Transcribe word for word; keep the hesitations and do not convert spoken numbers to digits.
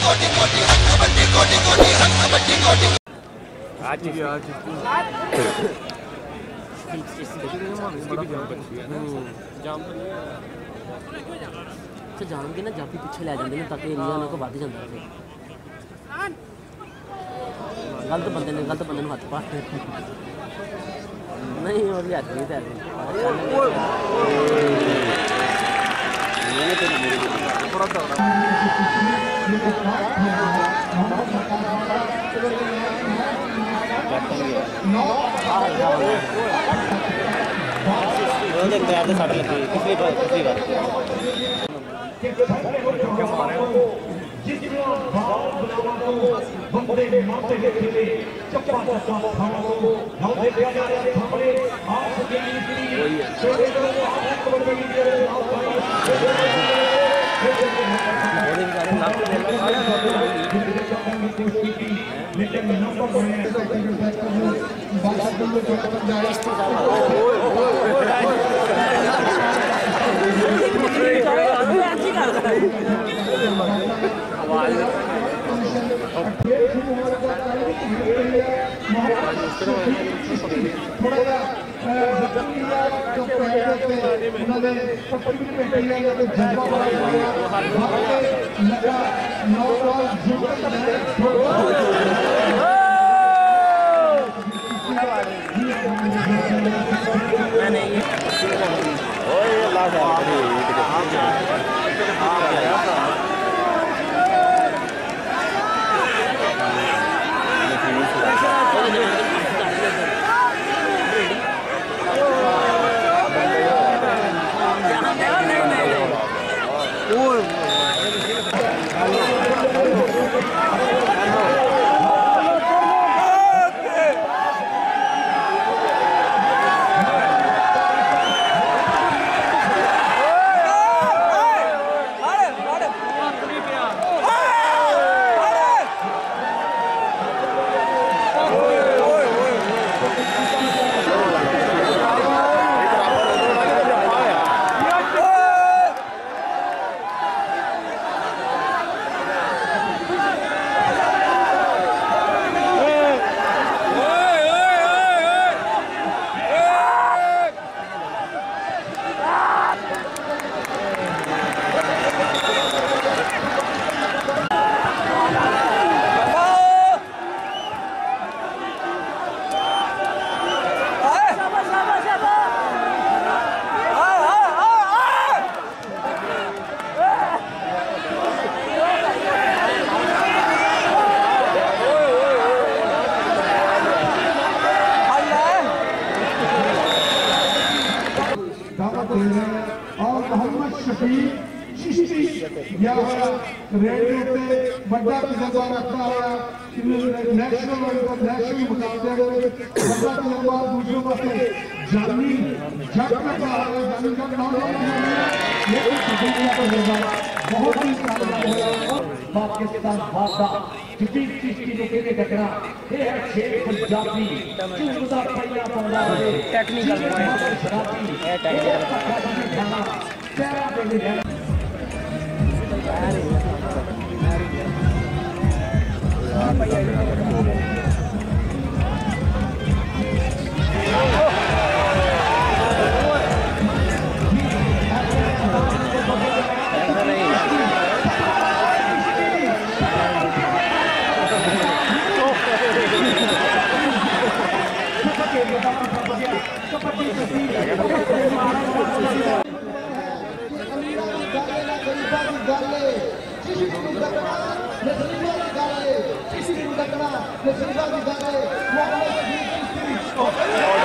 आज आज जाम तो जाम के ना जाफी पिछे लै जाते हैं ताकि एरिया उन्होंने बढ़ जाता है। गलत बंदे ने गलत बंदे हाथ पा नहीं और भी हाथ नहीं था साढ़े लगी पिछली बार पिछली बार और मोहम्मद शफीक चिश्ती या रेडियो पे बड़ा तजर्बा रखता है नेशनल नेशनल मुकाबले में बड़ा तजर्बा दूसरों पासे जानी जग रखा है जानी जग नौजवान लेकिन शफीक का तजर्बा बहुत ही कामयाब है। पाकिस्तान वादा चिश्ती चिश्ती को केने टकरा ये है शेख पंजाबी चुमदा पहिया पाउंदा टेक्निकल पॉइंट है टेक्निकल Let's